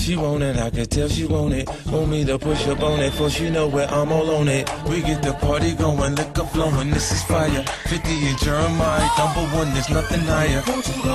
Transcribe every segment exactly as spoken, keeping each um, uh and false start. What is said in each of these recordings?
She want it, I can tell she want it. Want me to push up on it, for she know where I'm all on it. We get the party going, liquor flowing, this is fire. fifty and Jeremiah, number one, there's nothing higher.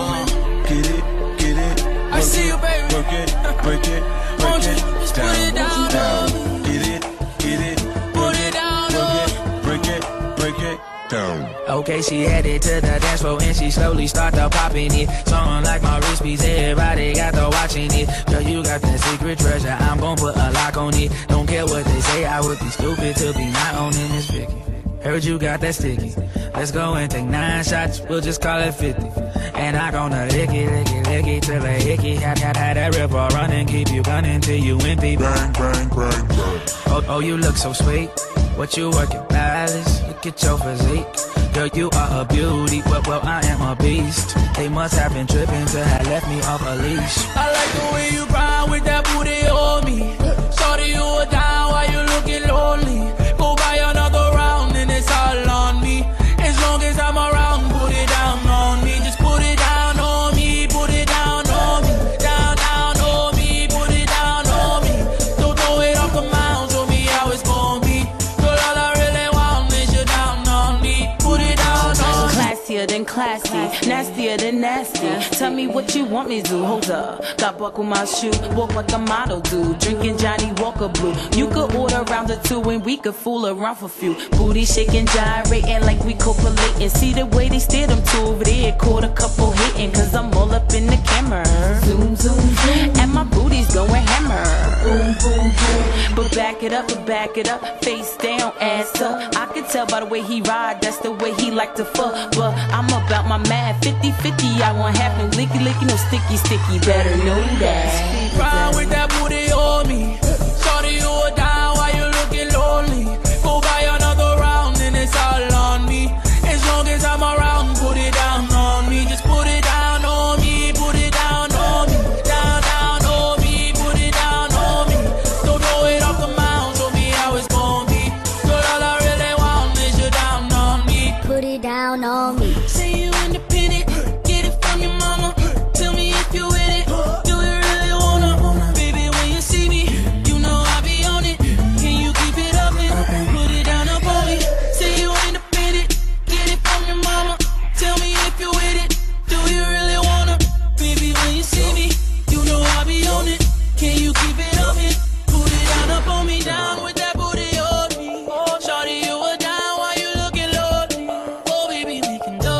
Get it, get it, I see you, baby. Work it, break it, break it, just down, put it down, down. Get it, get it, put it down, work it, break it, break it, down. Okay, she headed to the dance floor and she slowly started popping it. Something like my wrist piece, everybody got to watching it. Girl, you got that secret treasure, I'm gon' put a lock on it. Don't care what they say, I would be stupid to be not owning this Vicky. Heard you got that sticky. Let's go and take nine shots, we'll just call it fifty. And I gonna lick it, lick it, lick it till a hickey. Had, had, had that river running, keep you gunning till you empty. Bang, bang, bang, bang. Oh, oh, you look so sweet. What you working, Alice? Look at your physique. Girl, you are a beauty, well, well, I am a beast. They must have been tripping to have left me off a leash. I like the way you grind with that booty on me. Shorty, you are down while you looking lonely. Go buy another round and it's all on me. As long as I'm around, put it down on me. Just put it down on me, put it down on me. Down, down on me, put it down on me. Don't throw it off the mound, show me how it's gonna be. Girl, all I really want is you down on me. Put it down on me. Classier than classy, nastier than nasty. Tell me what you want me to do. Hold up, got buckle my shoe, walk like a model do. Drinking Johnny Walker Blue. You could order round of two and we could fool around for few. Booty shaking, gyrating like we copulating. See the way they steer them two over there. Caught a couple hitting, cause I'm all up in the camera. Zoom, zoom, zoom, and my booty's going hammer. Boom, boom, boom. But back it up, but back it up. Face down, ass up. I can tell by the way he ride, that's the way he like to fuck. But I'm about my mad fifty fifty. I want half no licky licky, no sticky sticky. Better know that. Ride with that booty on me. Shorty, you are down while you looking lonely. Go buy another round and it's all on me. As long as I'm around, put it down on me. Just put it down on me, put it down on me. Down, down on me, put it down on me. Don't throw it off the mound, show me how it's gonna be. Girl, all I really want is you down on me. Put it down on me. Say you independent, get it from your mama. Tell me if you with it, do you really wanna? Baby, when you see me, you know I be on it. Can you keep it up and put it down up on me? Say you independent, get it from your mama. Tell me if you with it, do you really wanna? Baby, when you see me, you know I be on it. Can you keep it up and put it down up on me? Down with that booty on me. Shorty, you are down while you looking lonely. Oh, baby, we can go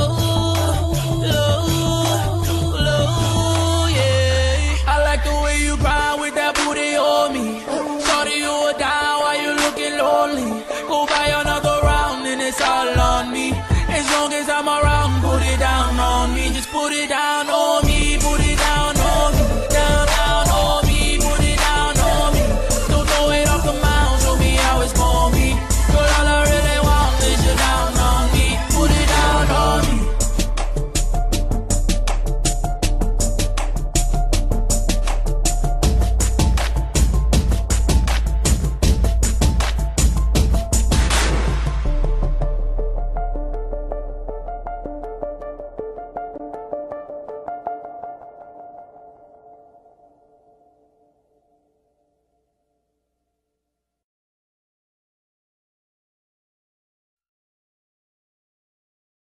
low, low, yeah. I like the way you grind with that booty on me. Shorty, you are down while you looking lonely. Go buy another round and it's all on me. As long as I'm around, put it down on me. Just put it down.